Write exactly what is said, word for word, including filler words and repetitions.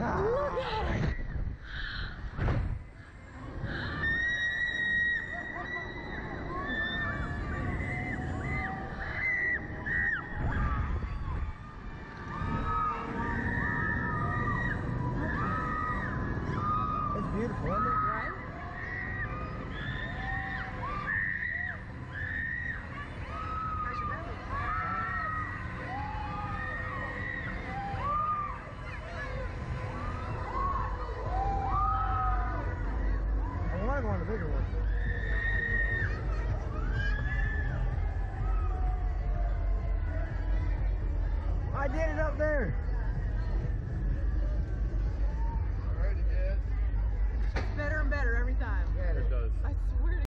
Look at it! It's beautiful, isn't it? Right? How's your belly? I want to go on the bigger one. I did it up there.